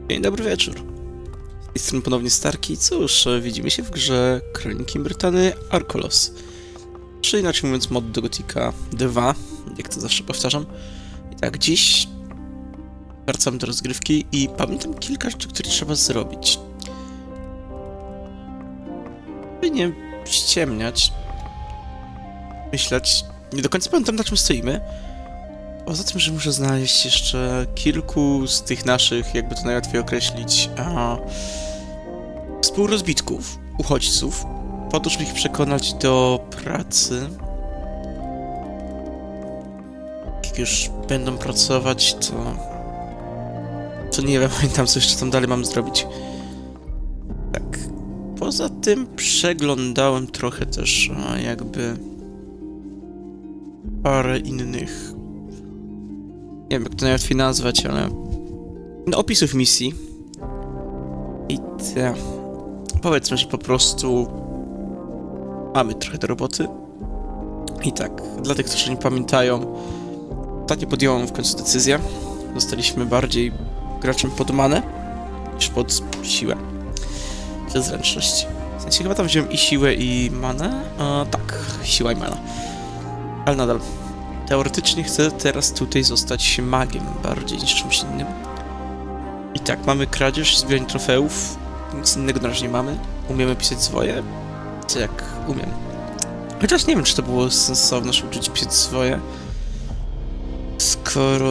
Dzień dobry wieczór. Z tej strony ponownie Starki. Cóż, widzimy się w grze Kroniki Myrtany Arkolos. Czy inaczej mówiąc mod do Gotika 2, jak to zawsze powtarzam. I tak, dziś wracamy do rozgrywki i pamiętam kilka rzeczy, które trzeba zrobić. By nie ściemniać, myśleć, nie do końca pamiętam, na czym stoimy. Poza tym, że muszę znaleźć jeszcze kilku z tych naszych, jakby to najłatwiej określić, współrozbitków, uchodźców, po to, żeby ich przekonać do pracy. Jak już będą pracować, to nie wiem, pamiętam, co jeszcze tam dalej mam zrobić. Tak. Poza tym przeglądałem trochę też jakby parę innych, nie wiem, jak to najłatwiej nazwać, ale opisów misji. I powiedzmy, że po prostu mamy trochę do roboty. I tak, dla tych, którzy nie pamiętają, ostatnio podjąłem w końcu decyzję. Zostaliśmy bardziej graczem pod manę niż pod siłę. Czy zręczność. W sensie chyba tam wziąłem i siłę, i manę. Tak, siła i mana. Ale nadal. Teoretycznie chcę teraz tutaj zostać magiem bardziej niż czymś innym. I tak, mamy kradzież, zbieranie trofeów, nic innego na razie nie mamy. Umiemy pisać swoje, co jak umiem. Chociaż nie wiem, czy to było sensowne, żeby uczyć pisać swoje. Skoro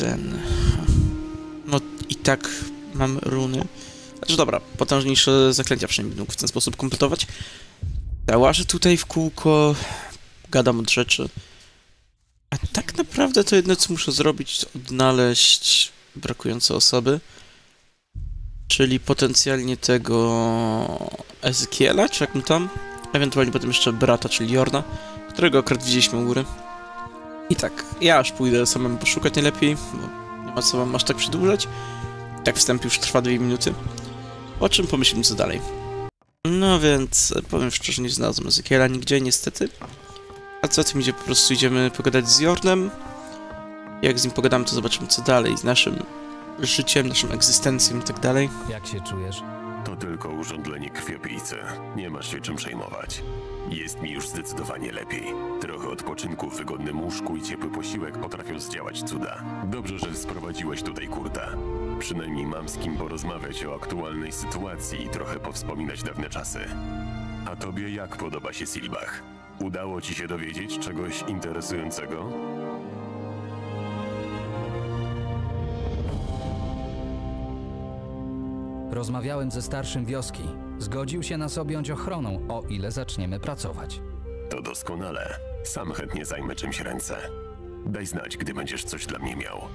no i tak mam runy. Znaczy dobra, potężniejsze zaklęcia przynajmniej mógł w ten sposób kompletować. Ja łażę tutaj w kółko, gadam od rzeczy. A tak naprawdę to jedno, co muszę zrobić, to odnaleźć brakujące osoby. Czyli potencjalnie tego Ezekiela, czy jak mu tam. Ewentualnie potem jeszcze brata, czyli Jorna, którego akurat widzieliśmy u góry. I tak, ja aż pójdę samemu poszukać najlepiej, bo nie ma co wam aż tak przedłużać. Tak wstęp już trwa 2 minuty. O czym pomyślimy co dalej. No więc, powiem szczerze, nie znalazłem Ezekiela nigdzie, niestety. A co tym idzie, po prostu idziemy pogadać z Jornem. Jak z nim pogadamy, to zobaczymy co dalej z naszym życiem, naszą egzystencją i tak dalej. Jak się czujesz? To tylko urządlenie krwiopijcy. Nie masz się czym przejmować. Jest mi już zdecydowanie lepiej. Trochę odpoczynku w wygodnym łóżku i ciepły posiłek potrafią zdziałać cuda. Dobrze, że sprowadziłeś tutaj Kurta. Przynajmniej mam z kim porozmawiać o aktualnej sytuacji i trochę powspominać dawne czasy. A tobie jak podoba się Silbach? Udało ci się dowiedzieć czegoś interesującego? Rozmawiałem ze starszym wioski. Zgodził się nas objąć ochroną, o ile zaczniemy pracować. To doskonale. Sam chętnie zajmę czymś ręce. Daj znać, gdy będziesz coś dla mnie miał.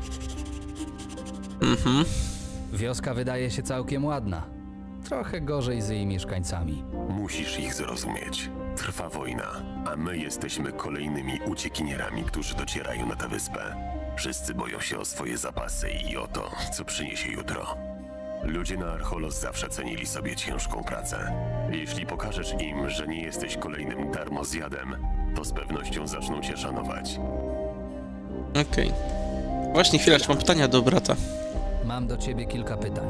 Wioska wydaje się całkiem ładna. Trochę gorzej z jej mieszkańcami. Musisz ich zrozumieć. Trwa wojna, a my jesteśmy kolejnymi uciekinierami, którzy docierają na tę wyspę. Wszyscy boją się o swoje zapasy i o to, co przyniesie jutro. Ludzie na Archolos zawsze cenili sobie ciężką pracę. Jeśli pokażesz im, że nie jesteś kolejnym darmozjadem, to z pewnością zaczną cię szanować. Okej. Właśnie chwilę, mam pytania do brata. Mam do ciebie kilka pytań.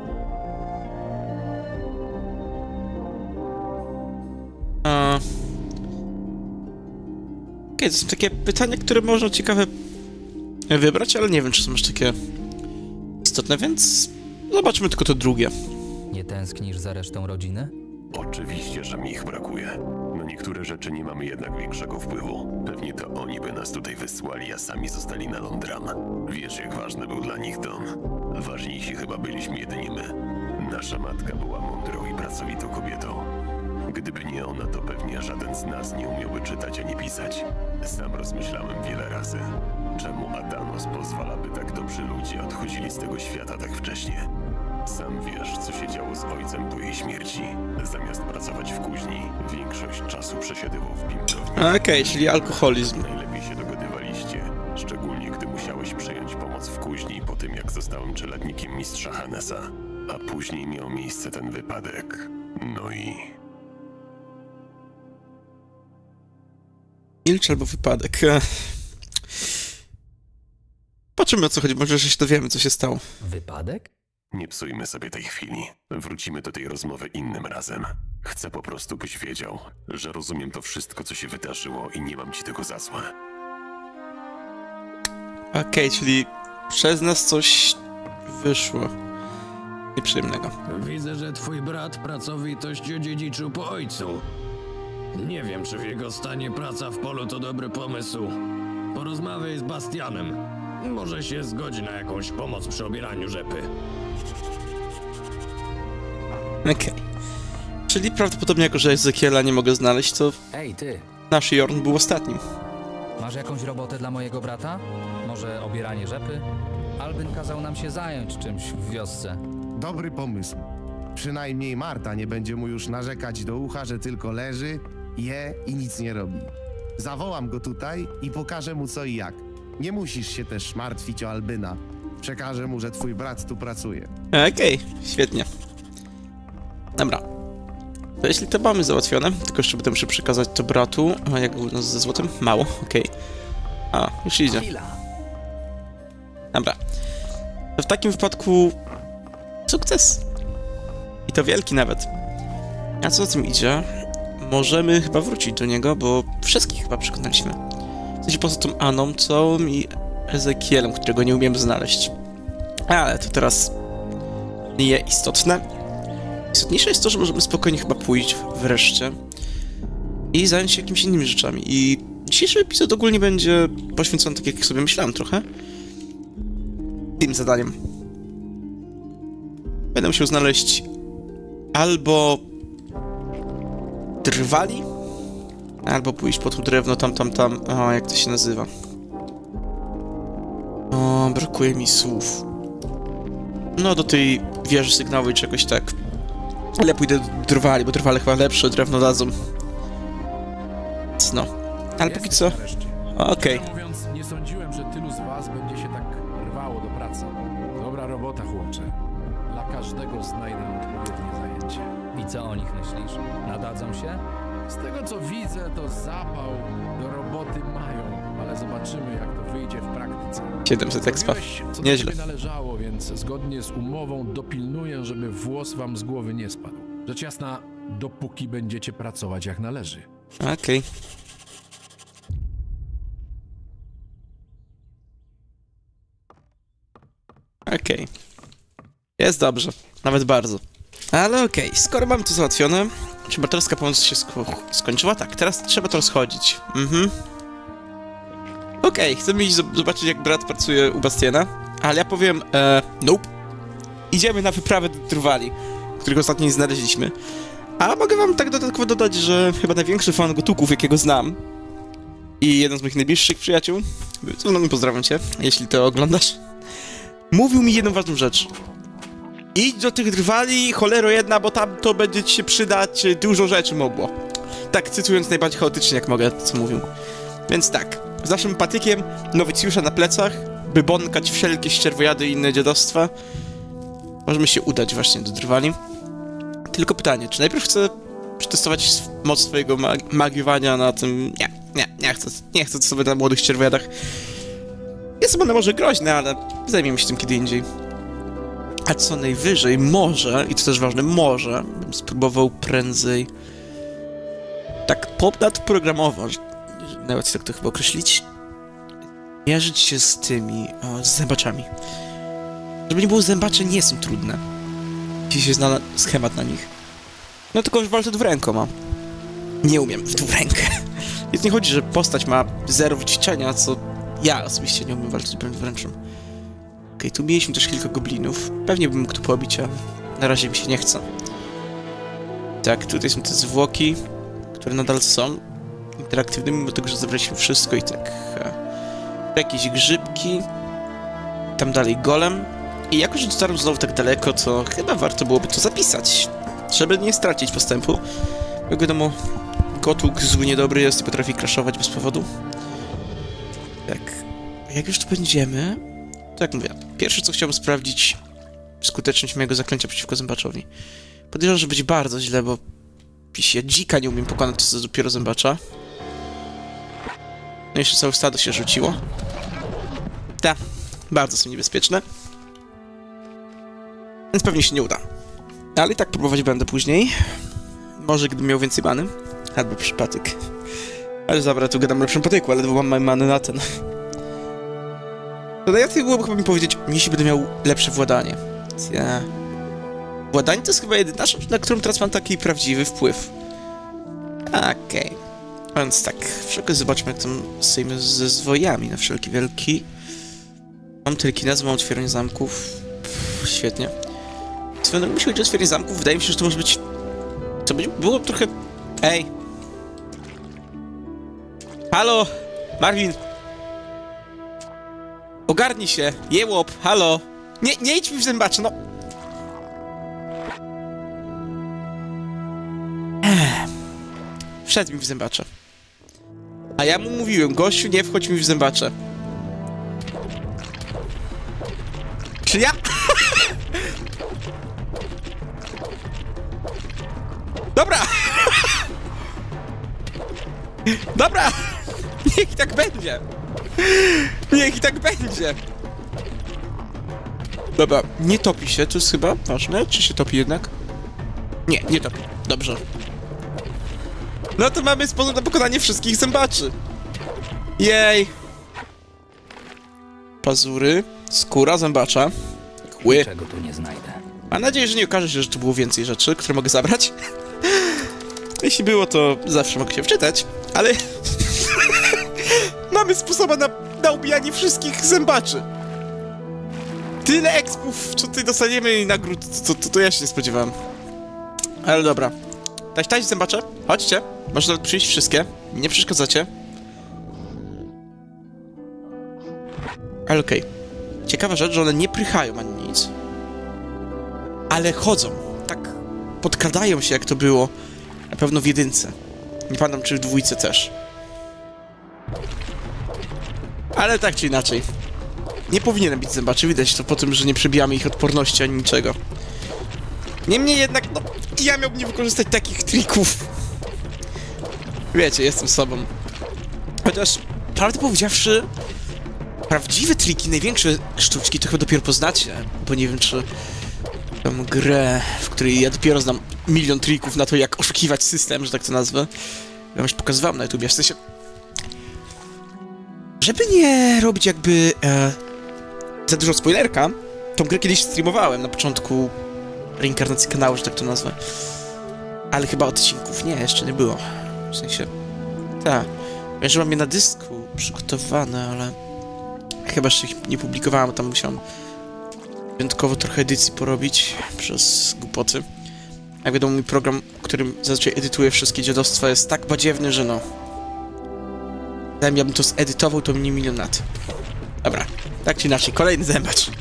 Okej, to są takie pytania, które można ciekawe wybrać, ale nie wiem, czy są już takie istotne, więc zobaczmy tylko to drugie. Nie tęsknisz za resztą rodziny? Oczywiście, że mi ich brakuje. Na niektóre rzeczy nie mamy jednak większego wpływu. Pewnie to oni by nas tutaj wysłali, a sami zostali na Londram. Wiesz, jak ważny był dla nich dom. Ważniejsi chyba byliśmy jedynie my. Nasza matka była mądrą i pracowitą kobietą. Gdyby nie ona, to pewnie żaden z nas nie umiałby czytać ani pisać. Sam rozmyślałem wiele razy. Czemu Adanos pozwala, by tak dobrzy ludzie odchodzili z tego świata tak wcześnie? Sam wiesz, co się działo z ojcem po jej śmierci. Zamiast pracować w kuźni, większość czasu przesiedywał w bimbrowni. Okej, czyli alkoholizm. Najlepiej się dogadywaliście, szczególnie gdy musiałeś przyjąć pomoc w kuźni po tym, jak zostałem czeladnikiem mistrza Hannesa. A później miał miejsce ten wypadek. No i... Milcz albo wypadek. Patrzymy, o co chodzi, może że się dowiemy, co się stało. Wypadek? Nie psujmy sobie tej chwili. Wrócimy do tej rozmowy innym razem. Chcę po prostu, byś wiedział, że rozumiem to wszystko, co się wydarzyło i nie mam ci tego za złe. Okej, czyli przez nas coś wyszło nieprzyjemnego. Widzę, że twój brat pracowitość odziedziczył po ojcu. Nie wiem, czy w jego stanie praca w polu to dobry pomysł. Porozmawiaj z Bastianem. Może się zgodzi na jakąś pomoc przy obieraniu rzepy. Okej. Czyli prawdopodobnie jako, że Ezekiela nie mogę znaleźć, to Ej, ty, nasz Jorn był ostatnim. masz jakąś robotę dla mojego brata? Może obieranie rzepy? Albin kazał nam się zająć czymś w wiosce. Dobry pomysł. Przynajmniej Marta nie będzie mu już narzekać do ucha, że tylko leży, je i nic nie robi. Zawołam go tutaj i pokażę mu co i jak. Nie musisz się też martwić o Albyna. Przekażę mu, że twój brat tu pracuje. Okej, świetnie. Dobra. To jeśli to mamy załatwione, tylko jeszcze będę muszę przekazać to bratu. A jak u nas ze złotem? Mało, okej. A, już idzie. Dobra. To w takim wypadku sukces. I to wielki nawet. A co za tym idzie? Możemy chyba wrócić do niego, bo wszystkich chyba przekonaliśmy. W sensie poza tą Aną całą i Ezekielem, którego nie umiemy znaleźć. Ale to teraz nie istotne. Istotniejsze jest to, że możemy spokojnie chyba pójść wreszcie i zająć się jakimiś innymi rzeczami. I dzisiejszy epizod ogólnie będzie poświęcony, tak jak sobie myślałem trochę, tym zadaniem. Będę musiał znaleźć albo drwali, albo pójść po to drewno tam. O, jak to się nazywa? O, brakuje mi słów. No, do tej wieży sygnałowej czy jakoś tak. Ale pójdę do drwali, bo drwale chyba lepsze drewno dadzą. No. Ale póki co... Okej. Szczerze mówiąc, nie sądziłem, że tylu z was będzie się tak rwało do pracy. Dobra robota, chłopcze. Dla każdego znajdę odpowiednie zajęcie. I co o nich myślisz? Nadadzą się? Z tego co widzę, to zapał do roboty mają, ale zobaczymy, jak to wyjdzie w praktyce. 700 expa. Robiłeś, co Nieźle. do ciebie należało, więc zgodnie z umową dopilnuję, żeby włos wam z głowy nie spadł. Rzecz jasna, dopóki będziecie pracować jak należy. Okej. Okej. Jest dobrze. Nawet bardzo. Ale okej, skoro mamy to załatwione, czy baterska pomoc się skończyła? Tak, teraz trzeba to rozchodzić. Okej, chcemy iść zobaczyć, jak brat pracuje u Bastiana, ale ja powiem, nope. Idziemy na wyprawę do Drwali, którego ostatnio nie znaleźliśmy. A mogę wam tak dodatkowo dodać, że chyba największy fan gotuków, jakiego znam, i jeden z moich najbliższych przyjaciół, pozdrawiam cię, jeśli to oglądasz, mówił mi jedną ważną rzecz. Idź do tych Drwali, cholero jedna, bo tam to będzie ci się przydać dużo rzeczy mogło. Tak, cytując najbardziej chaotycznie, jak mogę, co mówił. Więc tak, z naszym patykiem, nowicjusza na plecach, by bąkać wszelkie ścierwojady i inne dziadostwa, możemy się udać właśnie do Drwali. Tylko pytanie, czy najpierw chcę przetestować moc swojego magiowania na tym... Nie chcę sobie na młodych ścierwojadach. Jest one może groźne, ale zajmiemy się tym kiedy indziej. A co najwyżej, może, i to też ważne, może bym spróbował prędzej tak nadprogramowo, nawet tak to chyba określić, mierzyć się z tymi z zębaczami. Żeby nie było, zębacze nie są trudne. Jeśli się zna schemat na nich. No tylko już walczę dwurękoma. Nie umiem w dwurękę. Więc nie chodzi, że postać ma 0 wyćwiczenia, co ja osobiście nie umiem walczyć broń dwuręczną. Okej, tu mieliśmy też kilka goblinów. Pewnie bym mógł tu pobić, a na razie mi się nie chce. Tak, tutaj są te zwłoki, które nadal są interaktywne, mimo tego, że zebraliśmy wszystko i tak. Jakieś grzybki. Tam dalej golem. I jako, że dotarłem znowu tak daleko, to chyba warto byłoby to zapisać, żeby nie stracić postępu. Jak wiadomo, Gotuk zły, niedobry jest i potrafi crashować bez powodu. Tak, jak już tu będziemy, to jak mówię, pierwsze co chciałbym sprawdzić, skuteczność mojego zaklęcia przeciwko zębaczowi. Podejrzewam, że będzie bardzo źle, bo ja dzika nie umiem pokonać, to dopiero zębacza. No jeszcze całe stado się rzuciło. Tak, bardzo są niebezpieczne. Więc pewnie się nie uda. Ale i tak próbować będę później. Może gdybym miał więcej many. Albo przypadek. Ale dobra, tu gadam o lepszym patyku, ale mam many na ten. To najlepiej byłoby chyba mi powiedzieć, jeśli będę miał lepsze władanie. Ja... Władanie to jest chyba jedyna rzecz, na którą teraz mam taki prawdziwy wpływ. Okej. Więc tak, wszelkie zobaczmy, jak tam stoimy ze zwojami na wszelki wielki. Mam telekinezę, mam otwieranie zamków. Świetnie. Jeśli chodzi o otwieranie zamków, wydaje mi się, że to może być... To było trochę... Ej! Halo! Marvin! Ogarnij się! Jełop! Halo! Nie idź mi w zębacze, no! Wszedł mi w zębacze. A ja mu mówiłem, gościu, nie wchodź mi w zębacze. Czy ja? Dobra! Dobra! Niech tak będzie! Niech tak będzie! Dobra, nie topi się, to jest chyba ważne. Czy się topi jednak? Nie topi. Dobrze. No to mamy sposób na pokonanie wszystkich zębaczy. Jej! Pazury, skóra zębacza, kły. Niczego tu nie znajdę. Mam nadzieję, że nie okaże się, że tu było więcej rzeczy, które mogę zabrać. Jeśli było, to zawsze mogę się wczytać, ale... Mamy sposoba na ubijanie wszystkich zębaczy. Tyle expów, co tutaj dostaniemy i nagród, to ja się nie spodziewałem. Ale dobra. Taś, zębacze, chodźcie. Można nawet przyjść wszystkie. Nie przeszkadzacie. Ale okej. Ciekawa rzecz, że one nie prychają ani nic. Ale chodzą. Tak podkradają się, jak to było. Na pewno w jedynce. Nie pamiętam, czy w dwójce też. Ale tak czy inaczej. Nie powinienem być zębaczy. Widać to po tym, że nie przebijamy ich odporności ani niczego. Niemniej jednak, no, ja miałbym nie wykorzystać takich trików. Wiecie, jestem sobą. Chociaż, prawdę powiedziawszy, prawdziwe triki, największe sztuczki to chyba dopiero poznacie, bo nie wiem, czy tą grę, w której ja dopiero znam milion trików na to, jak oszukiwać system, że tak to nazwę, ja już pokazywałem na YouTubie, w sensie... Żeby nie robić jakby za dużo spoilerka, tą grę kiedyś streamowałem na początku reinkarnacji kanału, że tak to nazwę. Ale chyba odcinków nie, jeszcze nie było. W sensie... Tak. Wiem, że mam je na dysku przygotowane, ale... Chyba jeszcze ich nie publikowałem, tam musiałem wyjątkowo trochę edycji porobić przez głupoty. Jak wiadomo, mój program, którym zazwyczaj edytuję wszystkie dziadostwa, jest tak badziewny, że no... Zanim ja bym to zedytował, to mnie milion lat. Dobra, tak czy inaczej, kolejny zębacz.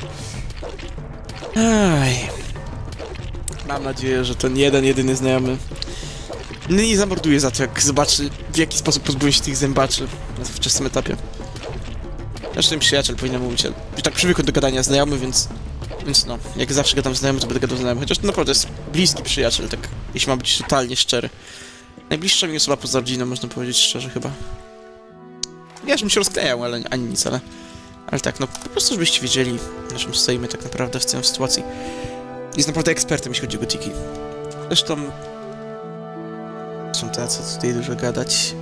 Aj. Mam nadzieję, że ten jedyny znajomy nie zamorduje za to, jak zobaczy, w jaki sposób pozbyłem się tych zębaczy na wczesnym etapie. Zresztą przyjaciel powinien mówić, że tak przywykłem do gadania znajomy, więc no, jak zawsze gadam znajomy, to będę gadał znajomy. Chociaż to naprawdę jest bliski przyjaciel, tak, jeśli ma być totalnie szczery. Najbliższa mi osoba poza rodziną, można powiedzieć szczerze chyba. Ja żebym się rozklejał, ale ani nic, ale tak, no po prostu żebyście wiedzieli, na czym stoimy tak naprawdę w tej sytuacji. Jest naprawdę ekspertem, jeśli chodzi o gotiki. Zresztą... Są tacy tutaj dużo gadać.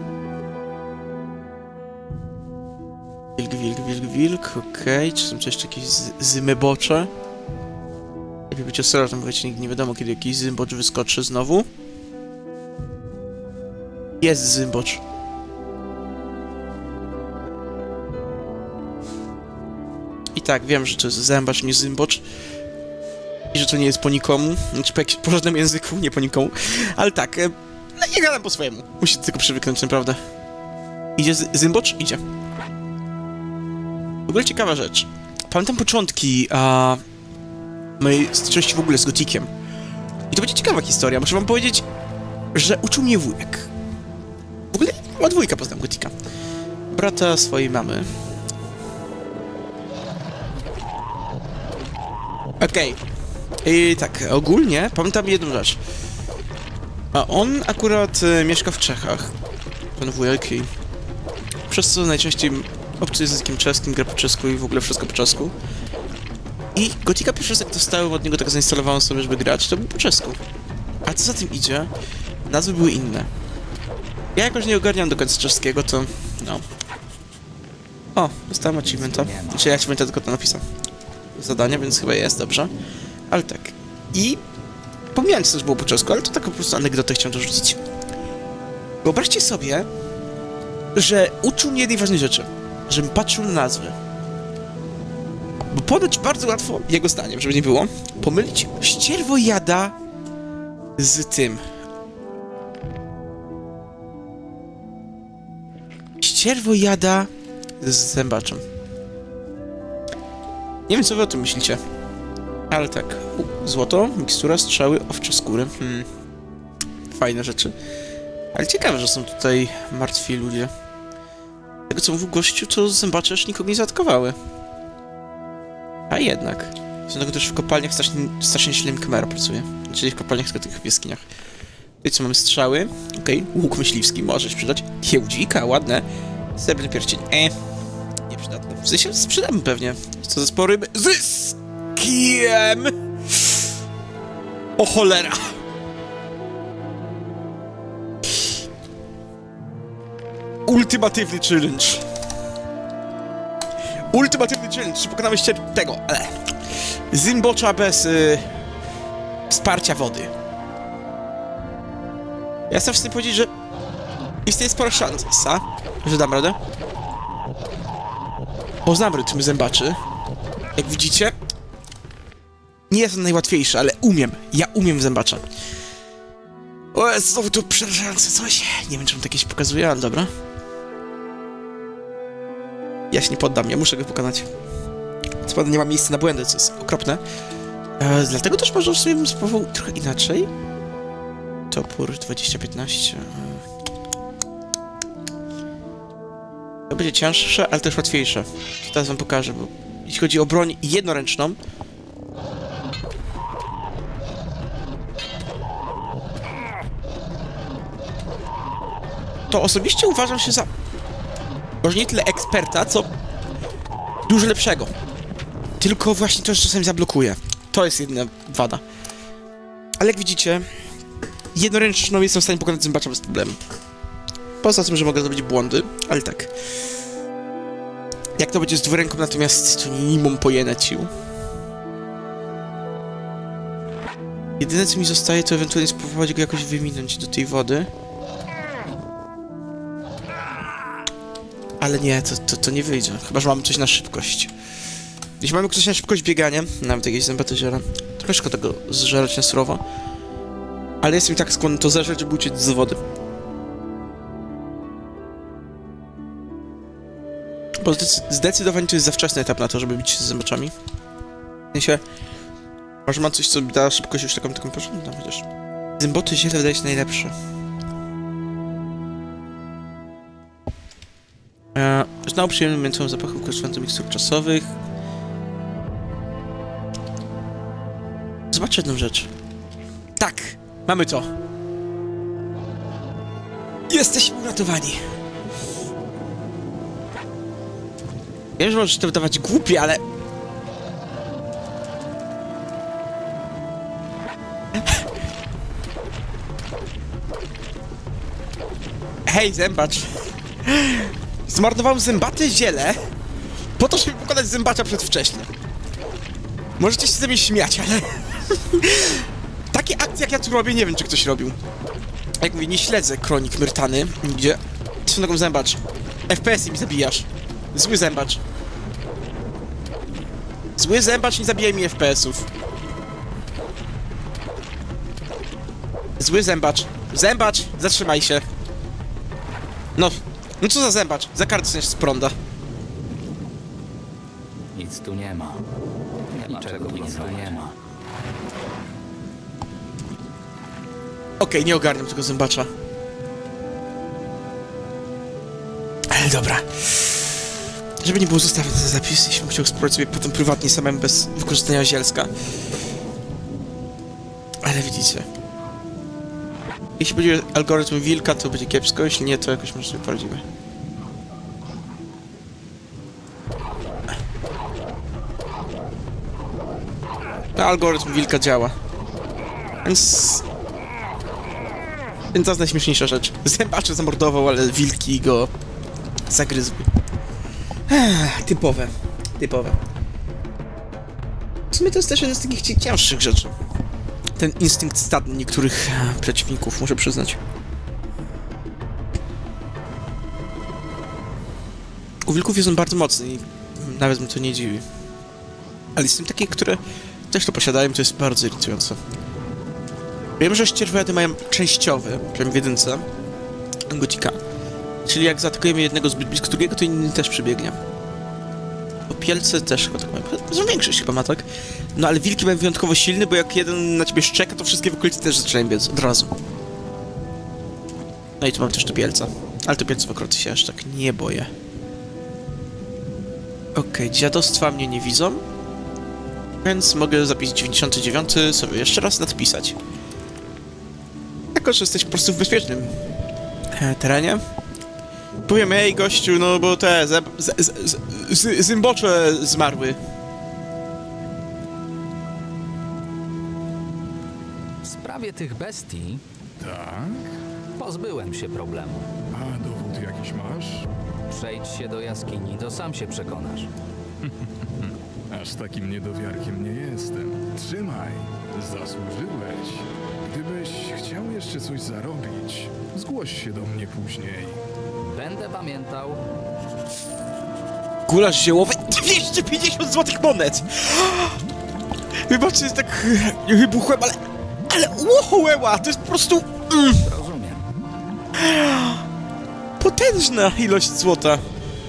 Wilk, okej. Czy są jeszcze jakieś zymebocze? Lepiej być ostrożnym, bo nigdy nie wiadomo, kiedy jakiś zymbocz wyskoczy znowu. Jest zymbocz. I tak, wiem, że to jest zębacz, nie zymbocz. I że to nie jest po nikomu. Znaczy po jakimś porządnym języku, nie po nikomu. Ale tak, no nie gadam po swojemu. Musicie tylko przywyknąć, naprawdę. Idzie zymbocz? Idzie. W ogóle ciekawa rzecz. Pamiętam początki mojej styczności w ogóle z gotikiem. I to będzie ciekawa historia. Muszę wam powiedzieć, że uczył mnie wujek. W ogóle od wujka poznałem gotika. Brata swojej mamy. Okej. I tak, ogólnie pamiętam jedną rzecz. A on akurat mieszka w Czechach. Ten wujek i... Przez co najczęściej obcy językiem czeskim, gra po czesku i w ogóle wszystko po czesku. I Gotika pierwszy raz jak dostałem od niego, tak zainstalowałem sobie, żeby grać, to był po czesku. A co za tym idzie, nazwy były inne. Ja jakoś nie ogarniam do końca czeskiego, to no. O, dostałem achievementa. Znaczy ja achievementa tylko to napisałem. Zadanie, więc chyba jest dobrze. Ale tak. I pomijając, co też było po czesku, ale to tak po prostu anegdotę chciałem dorzucić. Wyobraźcie sobie, że uczył mnie jednej ważnej rzeczy. Żebym patrzył na nazwy. Bo ponoć bardzo łatwo, jego zdaniem, żeby nie było, pomylić ścierwojada z tym. Ścierwojada z zębaczem. Nie wiem, co wy o tym myślicie. Ale tak. Złoto, mikstura, strzały, owcze skóry. Fajne rzeczy. Ale ciekawe, że są tutaj martwi ludzie. Tego, co mówił gościu, to zębacze już nikogo nie zaatakowały. A jednak. Są tego też w kopalniach strasznie silnym kamera pracuje. Czyli w kopalniach, tylko tych w jaskiniach. Tutaj co mamy strzały. Okej, łuk myśliwski może się przydać. Kiełdzika, ładne. Srebrny pierścień. Nieprzydatne. W sensie sprzedamy pewnie. Co za sporym zyskiem! O cholera! Ultimatywny challenge. Ultimatywny challenge. Czy pokonamy tego? Zębacza bez wsparcia wody. Ja jestem w stanie powiedzieć, że istnieje spora szansa, że dam radę. Bo znam rytm zębaczy. Jak widzicie, nie jest on najłatwiejszy, ale umiem. Ja umiem zębacza. O, znowu to przerażające coś. Nie wiem, czy on takie się pokazuje, ale dobra. Ja się nie poddam, ja muszę go pokonać. Co prawda nie ma miejsca na błędy, co jest okropne. Dlatego też może w sumie bym spróbował trochę inaczej. Topór 2015. To będzie cięższe, ale też łatwiejsze. To teraz wam pokażę, bo jeśli chodzi o broń jednoręczną, to osobiście uważam się za może nie tyle eksperta, co dużo lepszego. Tylko właśnie to, że czasami zablokuje. To jest jedna wada. Ale jak widzicie, jednoręczną jestem w stanie pokonać zębacza bez problemu. Poza tym, że mogę zrobić błędy, ale tak. Jak to będzie z dwuręką, natomiast to nie mam pojęcia. Jedyne, co mi zostaje, to ewentualnie spróbować go jakoś wyminąć do tej wody. Ale nie, to nie wyjdzie. Chyba, że mamy coś na szybkość. Jeśli mamy coś na szybkość biegania, nawet jakieś zębate ziela, to szkoda go zżerać na surowo. Ale jestem tak skłonny to zeżreć, żeby uciec z wody. Bo zdecydowanie to jest za wczesny etap na to, żeby bić się z zębaczami. W sensie, może mam coś, co mi da szybkość już taką porządną, chociaż zęboty ziele wydaje się najlepsze. Znał przyjemnym miętowym zapachów kosztujących mikstur czasowych. Zobaczcie jedną rzecz. Tak! Mamy to! Jesteśmy uratowani! Wiem, że może się to wydawać głupie, ale... Hej, zębacz! Zmarnowałem zębate ziele po to, żeby pokonać zębacza przedwcześnie. Możecie się ze mnie śmiać, ale... Takie akcje, jak ja tu robię, nie wiem, czy ktoś robił. Jak mówię, nie śledzę kronik Myrtany, gdzie... Swoją drogą, zębacz. FPS-y mi zabijasz. Zły zębacz. Zły zębacz, nie zabijaj mi FPS-ów. Zły zębacz. Zębacz, zatrzymaj się. No co za zębacz? Za kartę z prąda. Nic tu nie ma. Niczego nic tu nie ma. Okej, nie ogarniam tego zębacza. Ale dobra. Żeby nie było, zostawię ten zapis, jeśli bym chciał spróbować sobie potem prywatnie samemu bez wykorzystania zielska. Ale widzicie. Jeśli będzie algorytm wilka, to będzie kiepsko, jeśli nie, to jakoś może sobie poradzimy. Algorytm wilka działa. Więc to jest najśmieszniejsza rzecz. Zębacze zamordował, ale wilki go zagryzły. Typowe. W sumie to jest też jeden z takich cięższych rzeczy. Ten instynkt stadny niektórych przeciwników, muszę przyznać. U wilków jest on bardzo mocny i nawet mnie to nie dziwi. Ale są takie, które też to posiadają, to jest bardzo irytujące. Wiem, że ścierwojady mają częściowy, przynajmniej w jedynce, gotika. Czyli jak zaatakujemy jednego zbyt blisko drugiego, to inny też przybiegnie. Popielce też chyba tak mają. Zresztą większość chyba ma, tak? No ale wilki mają wyjątkowo silny, bo jak jeden na ciebie szczeka, to wszystkie w okolicy też zaczynają biec od razu. No i tu mam też topielca. Ale topielców akurat się aż tak nie boję. Okej, dziadostwa mnie nie widzą. Więc mogę zapis 99 sobie jeszcze raz nadpisać. Jako, że jesteś po prostu w bezpiecznym terenie. Powiem, ej gościu, no bo te zymbocze zmarły. W sprawie tych bestii Tak? pozbyłem się problemu. A dowód jakiś masz? Przejdź się do jaskini, to sam się przekonasz. Aż takim niedowiarkiem nie jestem. Trzymaj, zasłużyłeś. Gdybyś chciał jeszcze coś zarobić, zgłoś się do mnie później. Będę pamiętał. Gulasz ziołowy 250 złotych monet! Wybaczcie, tak wybuchłem, ale łohołeła, to jest po prostu Rozumiem. potężna ilość złota.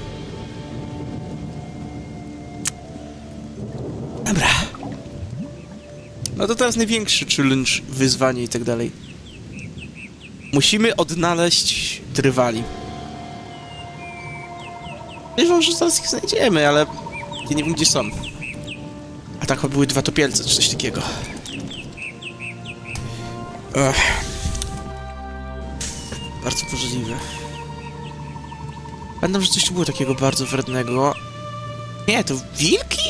Dobra. No to teraz największy challenge, wyzwanie i tak dalej. Musimy odnaleźć drwali. Wierzę, że zaraz ich znajdziemy, ale ja nie wiem, gdzie są. A tak były dwa topielce, czy coś takiego. Bardzo możliwe. Pamiętam, że coś tu było takiego bardzo wrednego. Nie, to wilki?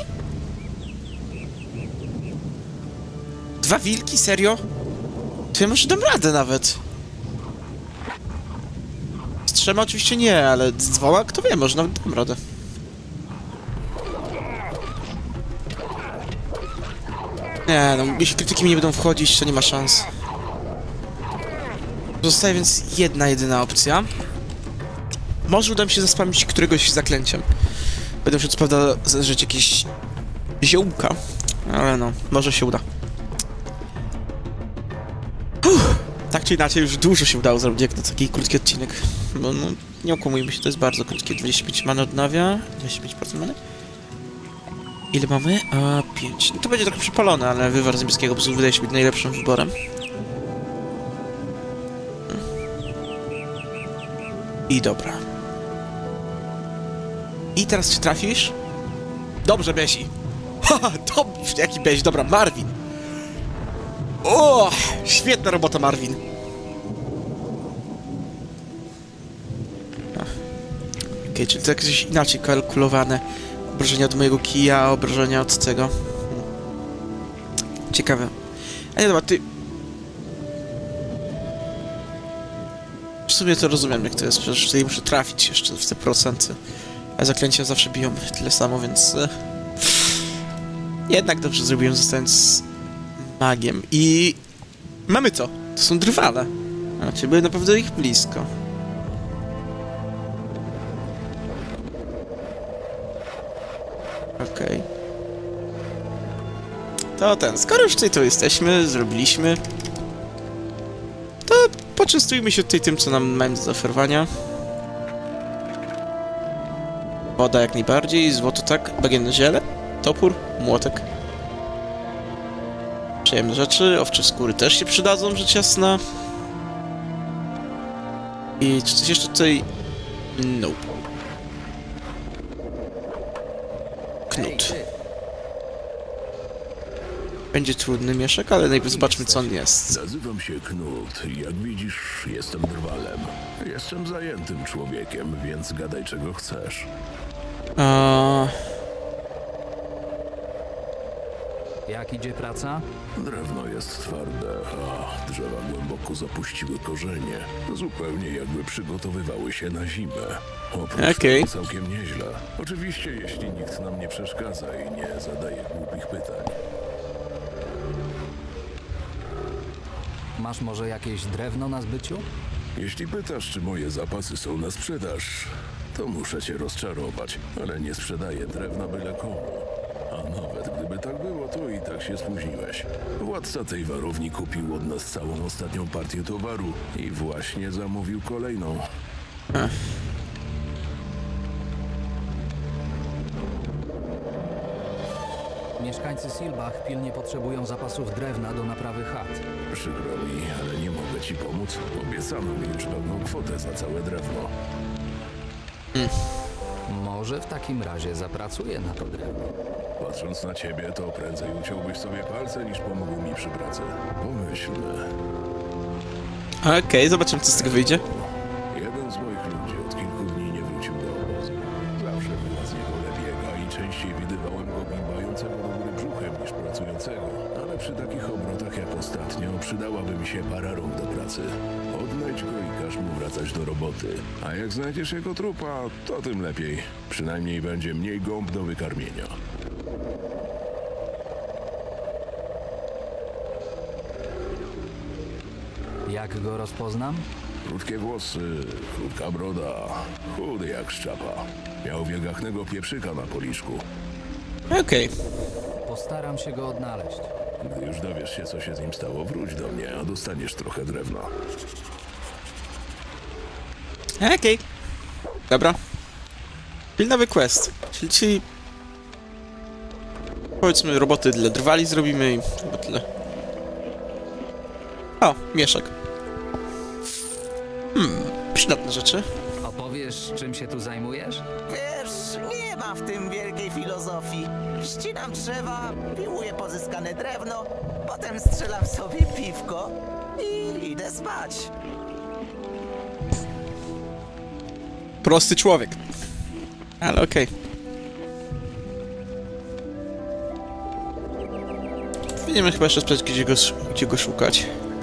Dwa wilki? Serio? To ja może dam radę nawet. Z trzema oczywiście nie, ale z dwoma, kto wie, może nawet dam radę. Nie, no, jeśli krytyki mi nie będą wchodzić, to nie ma szans. Zostaje więc jedna, jedyna opcja. Może uda mi się zaspamić któregoś zaklęciem. Będę musiał co prawda zażyć jakieś ziołka, ale no, może się uda. Tak czy inaczej, już dużo się udało zrobić jak na taki krótki odcinek. Bo no, nie okłamujmy się, to jest bardzo krótkie. 25 many odnawia, 25% many. Ile mamy? 5. No to będzie trochę przepalone, ale wywar z niebieskiego po prostu wydaje się być najlepszym wyborem. I dobra. I teraz czy trafisz? Dobrze, Besi. Haha, dobrze, jaki Besi, dobra, Marvin. O, świetna robota, Marvin. Okej, czyli to jakoś inaczej kalkulowane. Obrażenia od mojego kija, obrażenia od tego. Ciekawe. A nie, dobra, ty... W sumie to rozumiem, jak to jest, przecież tutaj muszę trafić jeszcze w te procenty. A zaklęcia zawsze biją tyle samo, więc... Jednak dobrze zrobiłem, zostając magiem. I... mamy to! To są drwale. Znaczy, były naprawdę ich blisko. Okej. To ten, skoro już tutaj tu jesteśmy, zrobiliśmy... to poczęstujmy się tutaj tym, co nam mają do zaoferowania. Woda jak najbardziej, złoto tak, bagienne ziele, topór, młotek. Przyjemne rzeczy, owcze skóry też się przydadzą, rzecz jasna. I czy coś jeszcze tutaj... nope. Knut. Będzie trudny mieszek, ale najpierw zobaczmy, co on jest. Nazywam się Knut. Jak widzisz, jestem drwalem. Jestem zajętym człowiekiem, więc gadaj czego chcesz. Jak idzie praca? Drewno jest twarde, a drzewa głęboko zapuściły korzenie. Zupełnie jakby przygotowywały się na zimę. Oprócz Okej. tego całkiem nieźle. Oczywiście, jeśli nikt nam nie przeszkadza i nie zadaje głupich pytań. Masz może jakieś drewno na zbyciu? Jeśli pytasz, czy moje zapasy są na sprzedaż, to muszę cię rozczarować, ale nie sprzedaję drewna byle komu. A nawet gdyby tak było, to i tak się spóźniłeś. Władca tej warowni kupił od nas całą ostatnią partię towaru i właśnie zamówił kolejną. Mieszkańcy Silbach pilnie potrzebują zapasów drewna do naprawy chat. Przykro mi, ale nie mogę ci pomóc. Obiecano mi już pewną kwotę za całe drewno. Może w takim razie zapracuję na to drewno. Patrząc na ciebie, to prędzej uciąłbyś sobie palce, niż pomógł mi przy pracy. Pomyślmy. Okej, zobaczymy, co z tego wyjdzie. Jeden z moich ludzi od kilku dni nie wrócił do obozu. Zawsze była z niego lebiega i częściej widywałem go bimbającego do góry brzuchem niż pracującego. Ale przy takich obrotach jak ostatnio przydałaby mi się para rąk do pracy. Odnajdź go i każ mu wracać do roboty. A jak znajdziesz jego trupa, to tym lepiej. Przynajmniej będzie mniej gąb do wykarmienia. Jak go rozpoznam? Krótkie włosy, krótka broda, chudy jak szczapa. Miał wielgachnego pieprzyka na policzku. Okej. Postaram się go odnaleźć. Gdy już dowiesz się, co się z nim stało, wróć do mnie, a dostaniesz trochę drewna. Okej. Dobra. Czyli nowy quest. Czyli... Powiedzmy, roboty dla drwali zrobimy i chyba tyle. O, mieszek. Przydatne rzeczy. Opowiesz, czym się tu zajmujesz? Wiesz, nie ma w tym wielkiej filozofii. Ścinam drzewa, piłuję pozyskane drewno, potem strzelam sobie piwko i idę spać. Prosty człowiek. Ale okej. Będziemy chyba jeszcze sprawdzić, gdzie go szukać.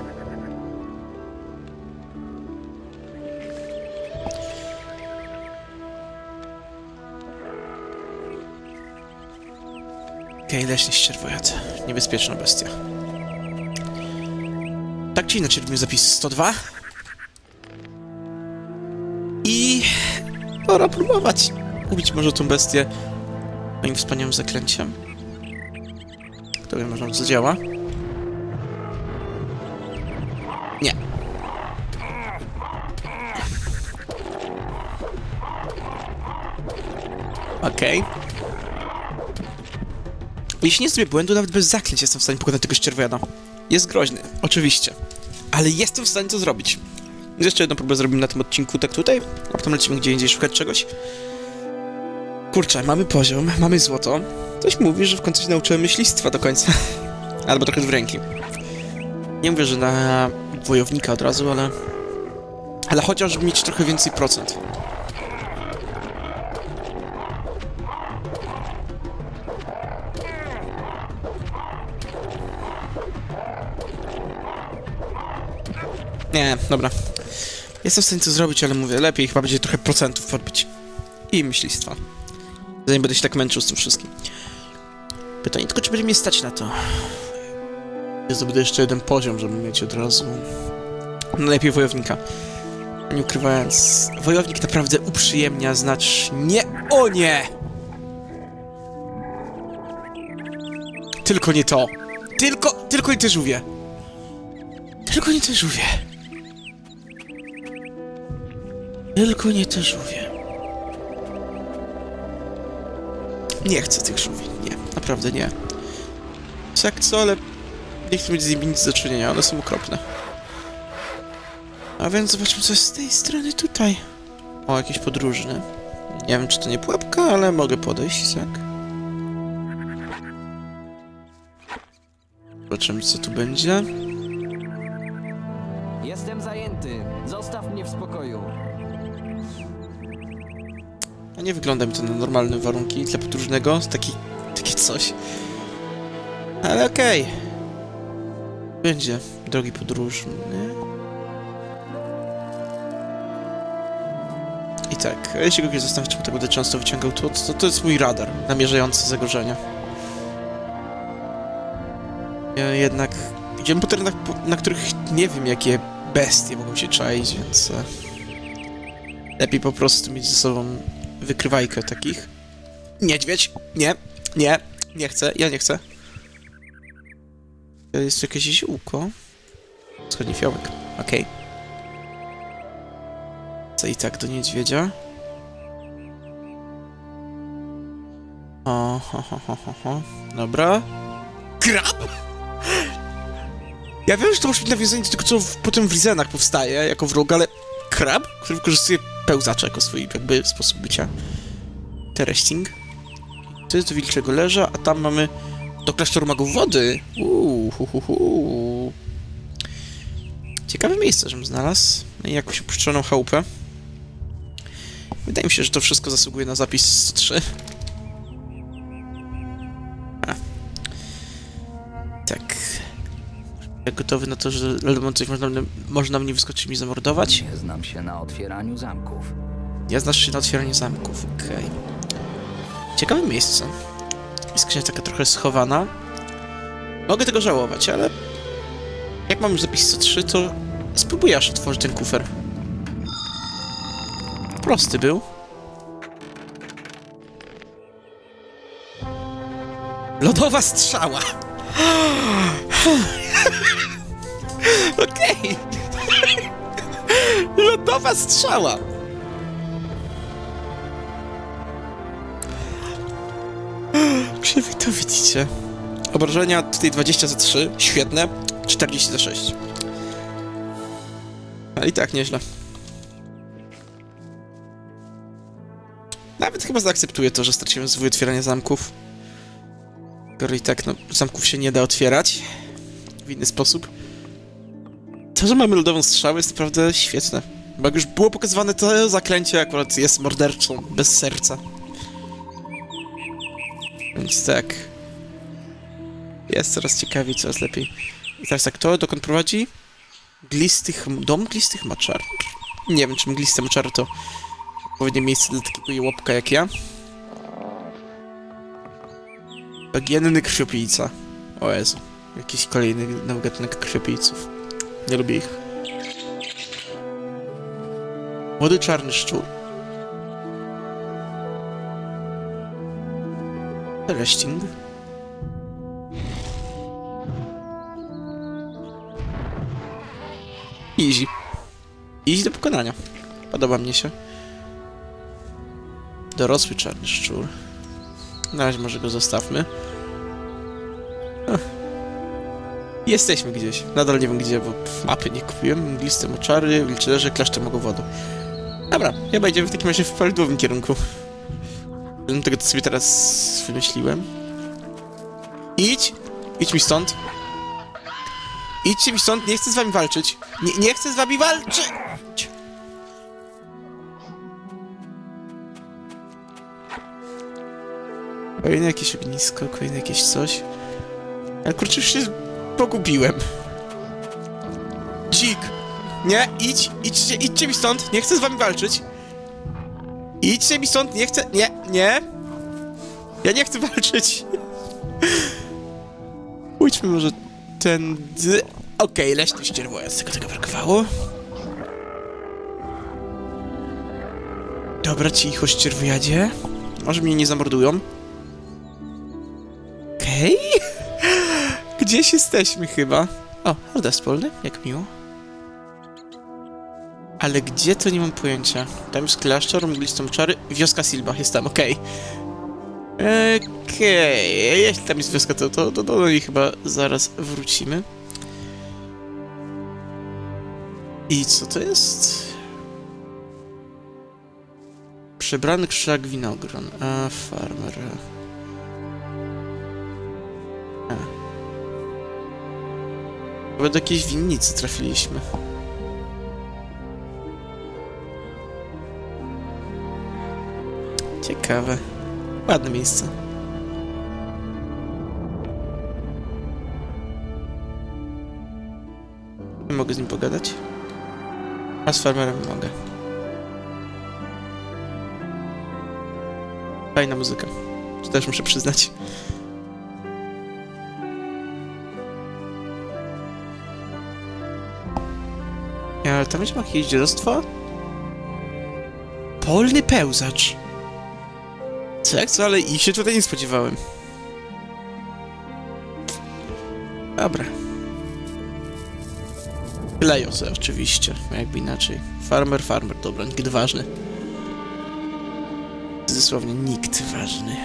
Okej, leśny ścierwojad. Niebezpieczna bestia. Tak czy inaczej, robimy zapis 102. I... pora próbować ubić może tą bestię moim wspaniałym zaklęciem. Kto wie, może on zadziała? Nie. Okej. Jeśli nie zrobię błędu, nawet bez zaklęć jestem w stanie pokonać tego ścierwojada. Jest groźny, oczywiście. Ale jestem w stanie to zrobić. Jeszcze jedną próbę zrobimy na tym odcinku, tak tutaj, a potem lecimy gdzie indziej szukać czegoś. Kurczę, mamy poziom, mamy złoto. Coś mówi, że w końcu się nauczyłem myślistwa do końca. Albo trochę z ręki. Nie mówię, że na wojownika od razu, ale... ale chociaż mieć trochę więcej procent. Nie, dobra. Jestem w stanie to zrobić, ale mówię, lepiej chyba będzie trochę procentów podbić. I myślistwa. Zanim będę się tak męczył z tym wszystkim. Pytanie tylko, czy będzie mnie stać na to. Ja zdobydę jeszcze jeden poziom, żeby mieć od razu... najlepiej wojownika. Nie ukrywając, wojownik naprawdę uprzyjemnia znacznie... O nie! Tylko nie to. Tylko nie te żółwie. Tylko nie te żółwie. Tylko nie te żółwie. Nie chcę tych żółwi, nie. Naprawdę nie. Jak co, ale nie chcę mieć z nimi nic do czynienia, one są okropne. A więc zobaczmy, co jest z tej strony tutaj. O, jakiś podróżny. Nie wiem, czy to nie pułapka, ale mogę podejść, tak? Zobaczymy, co tu będzie. Jestem zajęty. Zostaw mnie w spokoju. A nie wygląda mi to na normalne warunki dla podróżnego. Takie coś. Ale okej. Będzie drogi podróżny. I tak, jeśli go kiedyś zastanawiać, czemu tak będę często wyciągał, to jest mój radar namierzający zagrożenia. Ja jednak idziemy po terenach, na których nie wiem, jakie bestie mogą się czaić, więc lepiej po prostu mieć ze sobą wykrywajkę takich. Niedźwiedź! Nie! Nie! Nie chcę! Ja nie chcę! To jest jakieś ziółko. Wschodni fiołek. Okej. Co i tak do niedźwiedzia. O, ho. Dobra. Krab! Ja wiem, że to może być nawiązanie do tego, co potem w Rizenach powstaje, jako wróg, ale krab, który wykorzystuje pełzacza jako swój jakby sposób bycia. Teresting. To jest do wilczego leża, a tam mamy do klasztoru magów wody. Ciekawe miejsce, żebym znalazł. No i jakąś opuszczoną chałupę. Wydaje mi się, że to wszystko zasługuje na zapis 103. Tak. Gotowy na to, że coś można mnie wyskoczyć i mi zamordować? Nie znam się na otwieraniu zamków. Ja znasz się na otwieraniu zamków, okej. Ciekawe miejsce. Jest skrzynia taka trochę schowana. Mogę tego żałować, ale... Jak mam już zapis 103, to spróbuję aż otworzyć ten kufer. Prosty był. Lodowa strzała! Okej! Lodowa strzała! Czy wy to widzicie? Obrażenia tutaj 20 za 3, świetne. 40 za 6. Ale i tak nieźle. Nawet chyba zaakceptuję to, że straciłem zwój otwierania zamków. Skoro i tak, no, zamków się nie da otwierać w inny sposób. To, że mamy lodową strzałę, jest naprawdę świetne. Bo jak już było pokazywane, to zaklęcie akurat jest morderczą, bez serca. Więc tak. Jest coraz ciekawiej, coraz lepiej. I teraz tak, to dokąd prowadzi? Dom glistych maczar. Nie wiem, czy mgliste maczary to odpowiednie miejsce dla takiego jełopka jak ja. Bagienny krwiopijca. O Jezu. Jakiś kolejny nowy gatunek krwiopijców. Nie lubię ich. Młody czarny szczur. Teresting. Easy. Easy do pokonania. Podoba mnie się. Dorosły czarny szczur. Na razie może go zostawmy. Jesteśmy gdzieś. Nadal nie wiem gdzie, bo mapy nie kupiłem. Mgliste moczary, wilczylerze, klasztor magowodu. Dobra, chyba idziemy w takim razie w prawidłowym kierunku. Tego, co sobie teraz wymyśliłem. Idź! Idź mi stąd. Idźcie mi stąd, nie chcę z wami walczyć. Nie chcę z wami walczyć! Kolejne jakieś ognisko, kolejne jakieś coś. Ale kurczę, już się pogubiłem. Dzik! Nie, idźcie mi stąd, nie chcę z wami walczyć. Idźcie mi stąd, nie chcę, nie. Ja nie chcę walczyć. Pójdźmy może tędy. Okej, leśny ścierwojac, tylko tego brakowało. Dobra, cicho, ścierwojadzie. Może mnie nie zamordują. Okej. Gdzieś jesteśmy chyba. O, hardas polny, jak miło. Ale gdzie to nie mam pojęcia. Tam jest klasztor, mglistą czary, wioska Silba, jest tam, okej. Okej, jeśli tam jest wioska, to do niej chyba zaraz wrócimy. I co to jest? Przebrany krzak winogron. A, farmer. Chyba do jakiejś winnicy trafiliśmy. Ciekawe. Ładne miejsce. Nie mogę z nim pogadać. A z farmerem mogę. Fajna muzyka. To też muszę przyznać. Ale tam będzie jakieś dziadostwo? Polny pełzacz. Co jak co, ale ich się tutaj nie spodziewałem. Dobra. Lejose oczywiście, jakby inaczej. Farmer, dobra, nikt ważny. Dosłownie nikt ważny.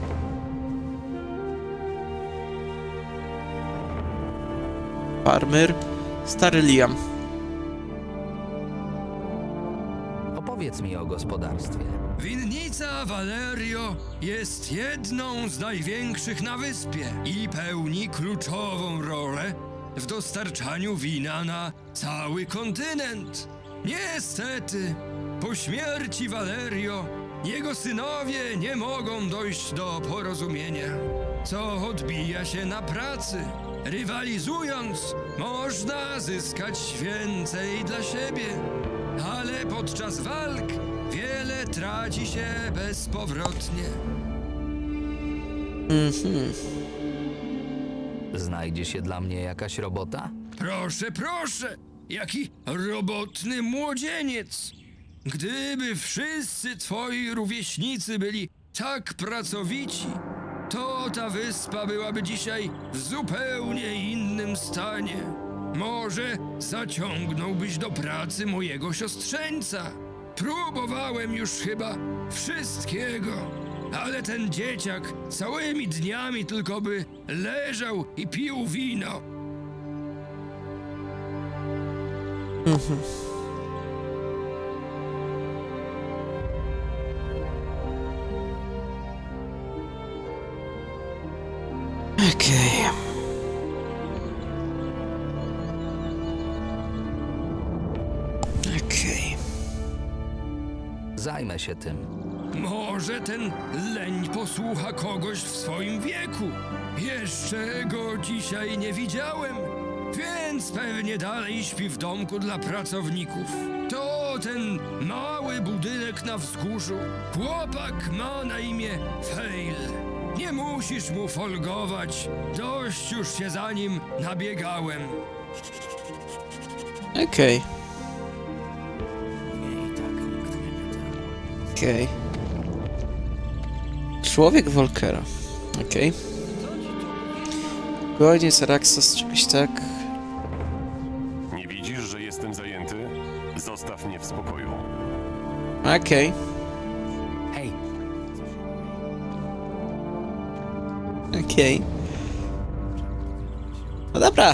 Farmer, stary Liam. Opowiedz mi o gospodarstwie. Winnica Valerio jest jedną z największych na wyspie i pełni kluczową rolę w dostarczaniu wina na cały kontynent. Niestety, po śmierci Valerio, jego synowie nie mogą dojść do porozumienia, co odbija się na pracy. Rywalizując, można zyskać więcej dla siebie, ale podczas walk wiele traci się bezpowrotnie. Znajdzie się dla mnie jakaś robota? Proszę, proszę! Jaki robotny młodzieniec! Gdyby wszyscy twoi rówieśnicy byli tak pracowici, to ta wyspa byłaby dzisiaj w zupełnie innym stanie. Może zaciągnąłbyś do pracy mojego siostrzeńca. Próbowałem już chyba wszystkiego, ale ten dzieciak całymi dniami tylko by leżał i pił wino. Okej. Zajmę się tym. Może ten leń posłucha kogoś w swoim wieku. Jeszcze go dzisiaj nie widziałem, więc pewnie dalej śpi w domku dla pracowników. To ten mały budynek na wzgórzu. Chłopak ma na imię Fail. Nie musisz mu folgować. Dość już się za nim nabiegałem. Okej. Człowiek Volkera. Okej. Godziec, Araxos, czegoś tak. Nie widzisz, że jestem zajęty? Zostaw mnie w spokoju. Okej. Hej, Okej. No dobra.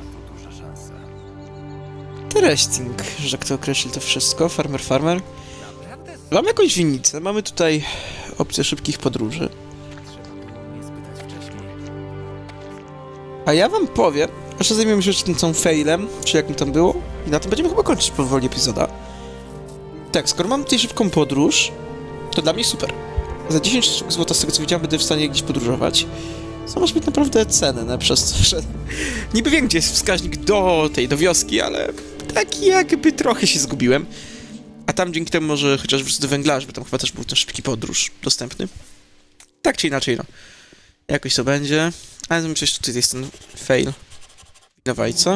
Interesting, że kto określił to wszystko. Farmer. Mamy jakąś winnicę. Mamy tutaj opcję szybkich podróży. A ja wam powiem, że zajmiemy się tym całym failem, czy jak mi tam było. I na tym będziemy chyba kończyć powoli epizoda. Tak, skoro mam tutaj szybką podróż, to dla mnie super. Za 10 sztuk złota, z tego co widziałem, będę w stanie gdzieś podróżować. Co może być naprawdę cenne, przez to, że... Niby wiem, gdzie jest wskaźnik do wioski, ale tak jakby trochę się zgubiłem. A tam dzięki temu może chociaż wrócę do węglarzy, bo tam chyba też był ten szybki podróż dostępny. Tak czy inaczej, no. Jakoś to będzie. Ale myślę, że tutaj jest ten fail. Winowajca.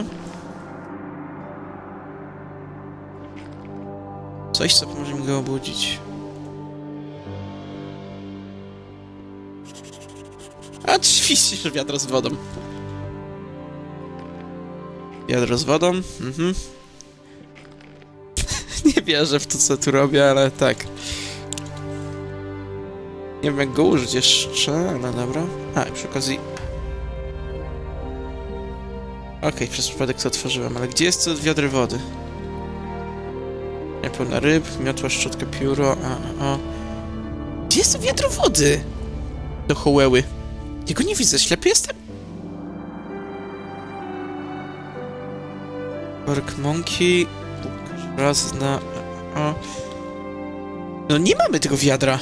Coś, co może mi go obudzić. A oczywiście, że wiadro z wodą. Wiadro z wodą, Nie wierzę w to, co tu robię, ale tak. Nie wiem, jak go użyć jeszcze, ale dobra. A, i przy okazji... Okej, przez przypadek to otworzyłem, ale gdzie jest to wiadro wody? Nie, pełna ryb, miotła, szczotka, pióro, Gdzie jest to wiadro wody? Do chołeły. Jego nie widzę, ślepy jestem? Work Monkey... Raz na... No nie mamy tego wiadra.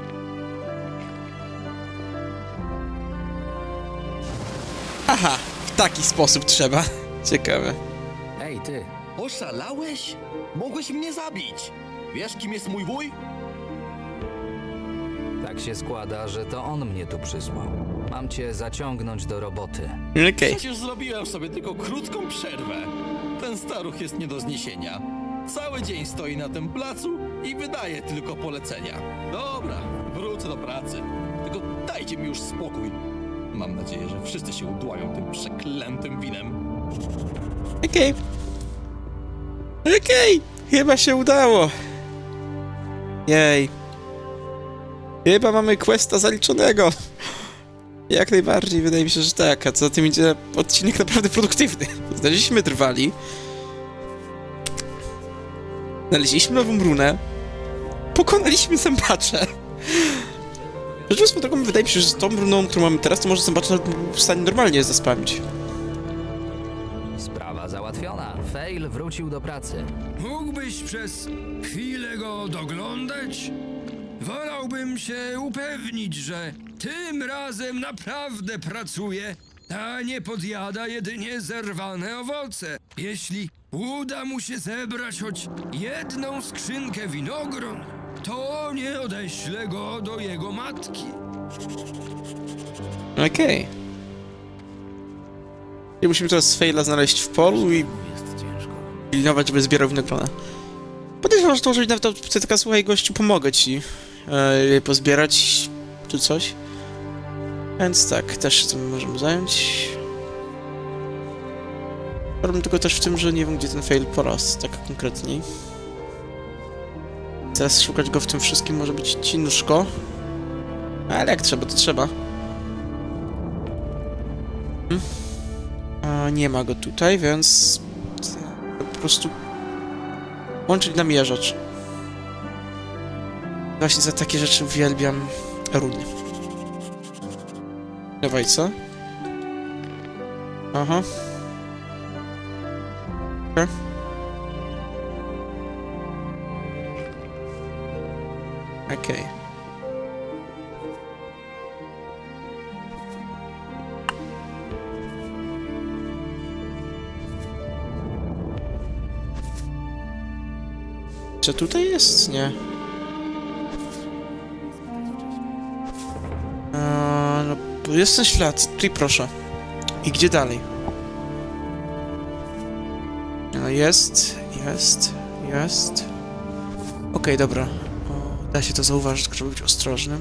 Aha. taki sposób trzeba. Ciekawe. Ej, ty. Oszalałeś? Mogłeś mnie zabić. Wiesz, kim jest mój wuj? Tak się składa, że to on mnie tu przysłał. Mam cię zaciągnąć do roboty. Okej. Przecież zrobiłem sobie tylko krótką przerwę. Ten staruch jest nie do zniesienia. Cały dzień stoi na tym placu i wydaje tylko polecenia. Dobra, wrócę do pracy. Tylko dajcie mi już spokój. Mam nadzieję, że wszyscy się udłają tym przeklętym winem. Okej. Okej. Chyba się udało. Jej. Chyba mamy questa zaliczonego. Jak najbardziej, wydaje mi się, że tak. A co tym idzie, odcinek naprawdę produktywny. Znaleźliśmy drwali. Znaleźliśmy nową runę. Pokonaliśmy zębacze. Rzecz biorąc pod uwagę, wydaje mi się, że z tą runą, którą mamy teraz, to może zębacze nawet był w stanie normalnie zaspamić. Sprawa załatwiona. Fail wrócił do pracy. Mógłbyś przez chwilę go doglądać? Wolałbym się upewnić, że tym razem naprawdę pracuje, a nie podjada jedynie zerwane owoce. Jeśli uda mu się zebrać choć jedną skrzynkę winogron, to nie odeślę go do jego matki. Okej. I musimy teraz Faila znaleźć w polu i pilnować, żeby zbierał winogrona. Podejrzewam, że to może być nawet opcja taka, słuchaj gościu, pomogę ci je pozbierać, czy coś. Więc tak, też się tym możemy zająć. Problem tylko też w tym, że nie wiem, gdzie ten fail poraz, tak konkretniej. Teraz szukać go w tym wszystkim może być ciężko. Ale jak trzeba, to trzeba. A nie ma go tutaj, więc... po prostu... łączyć namierzacz. Właśnie za takie rzeczy uwielbiam runy. Dawaj, co? Aha. Okay. Okej. Czy tutaj jest? Nie. No, jest ten ślad. Tutaj proszę. I gdzie dalej? No jest. Okej, dobra. O, da się to zauważyć, tylko trzeba być ostrożnym.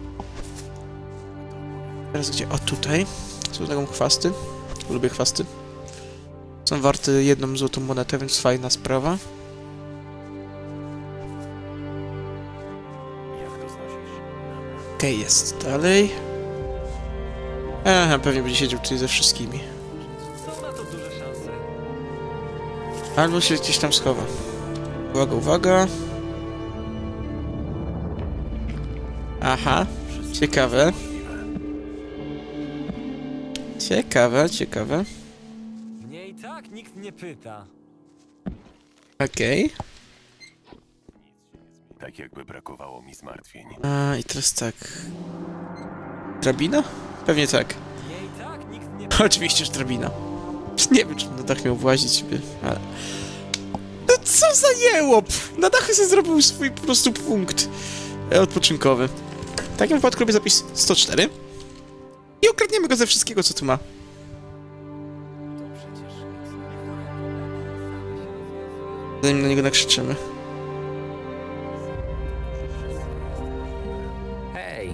Teraz gdzie? O, tutaj. Są taką chwasty. Lubię chwasty. Są warte 1 złotą monetę, więc fajna sprawa. Okej, jest dalej. Aha, pewnie będzie siedział tutaj ze wszystkimi. Albo się gdzieś tam schowa. Uwaga, uwaga. Aha, ciekawe. Ciekawe. Mnie i tak nikt nie pyta. Okej. Tak jakby brakowało mi zmartwień. I teraz tak. Drabina? Pewnie tak. Mnie i tak nikt nie pyta. Oczywiście, że drabina. Nie wiem, czy na dach miał włazić, ale... No co za jełop! Na dachu sobie zrobił swój po prostu punkt odpoczynkowy. W takim wypadku robię zapis 104. I ukradniemy go ze wszystkiego, co tu ma. Zanim na niego nakrzyczymy. Hej!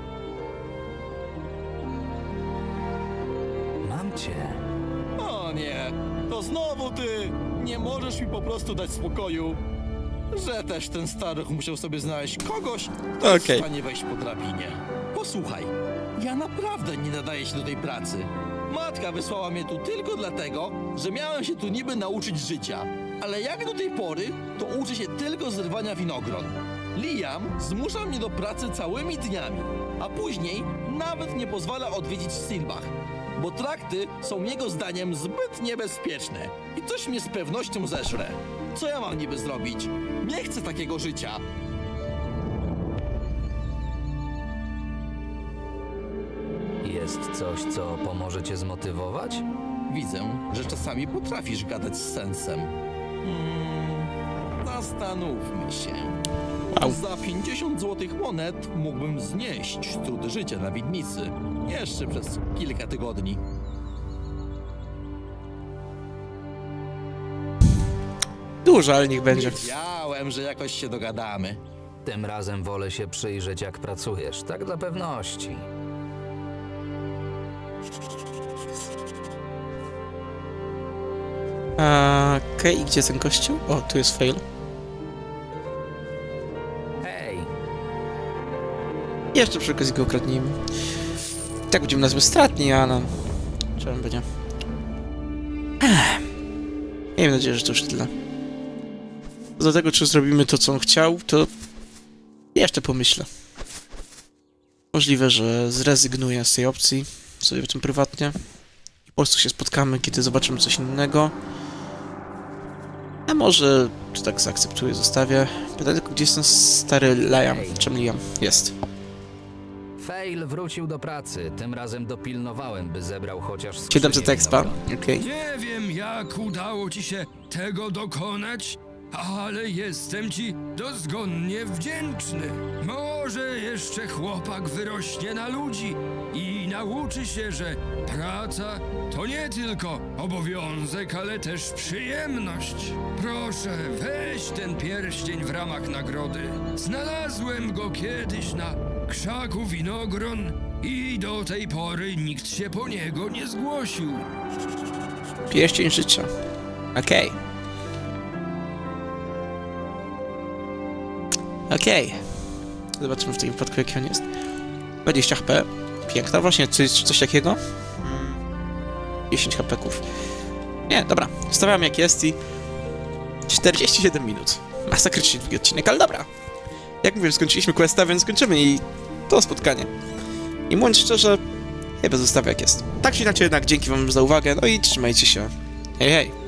Mam cię. O nie, to znowu ty! Nie możesz mi po prostu dać spokoju. Że też ten staruch musiał sobie znaleźć kogoś, kto jest w stanie wejść po drabinie. Posłuchaj, ja naprawdę nie nadaję się do tej pracy. Matka wysłała mnie tu tylko dlatego, że miałem się tu niby nauczyć życia. Ale jak do tej pory, to uczę się tylko zrywania winogron. Liam zmusza mnie do pracy całymi dniami, a później nawet nie pozwala odwiedzić Silbach, bo trakty są jego zdaniem zbyt niebezpieczne i coś mnie z pewnością zeżre. Co ja mam niby zrobić? Nie chcę takiego życia. jest coś, co pomoże cię zmotywować? Widzę, że czasami potrafisz gadać z sensem. Zastanówmy się. Wow. Za 50 złotych monet mógłbym znieść trud życia na Widnicy. Jeszcze przez kilka tygodni. Dużo, ale niech będzie. Wiedziałem, że jakoś się dogadamy. Tym razem wolę się przyjrzeć, jak pracujesz, tak dla pewności. Okej, i gdzie ten kościół? O, tu jest fail. Hej! Jeszcze przy okazji go ukradnijmy. Tak będziemy nazwy stratni, a no... Czemu będzie? Miejmy nadzieję, że to już tyle. Do tego, czy zrobimy to, co on chciał, to... jeszcze pomyślę. Możliwe, że zrezygnuję z tej opcji, sobie w tym prywatnie. I po prostu się spotkamy, kiedy zobaczymy coś innego. A może, czy tak zaakceptuję, zostawię. Pytanie tylko, gdzie jest ten stary Liam? Czym Liam jest? Fail wrócił do pracy. Tym razem dopilnowałem, by zebrał chociaż 700 expa? Okej. Nie wiem, jak udało ci się tego dokonać, ale jestem ci dozgonnie wdzięczny. Może jeszcze chłopak wyrośnie na ludzi i nauczy się, że praca to nie tylko obowiązek, ale też przyjemność. Proszę, weź ten pierścień w ramach nagrody. Znalazłem go kiedyś na krzaku winogron i do tej pory nikt się po niego nie zgłosił. Pierścień życia. Okej. Okej. Zobaczymy w takim wypadku, jaki on jest. 20 HP. Piękna. Właśnie, coś takiego? 10 HP-ków. Nie, dobra. Stawiam jak jest i... 47 minut. Masakrycznie długi odcinek, ale dobra. Jak mówię, skończyliśmy questa, więc skończymy i to spotkanie. I mówiąc szczerze, chyba zostawię jak jest. Tak czy inaczej jednak, dzięki wam za uwagę, no i trzymajcie się. Hej, hej.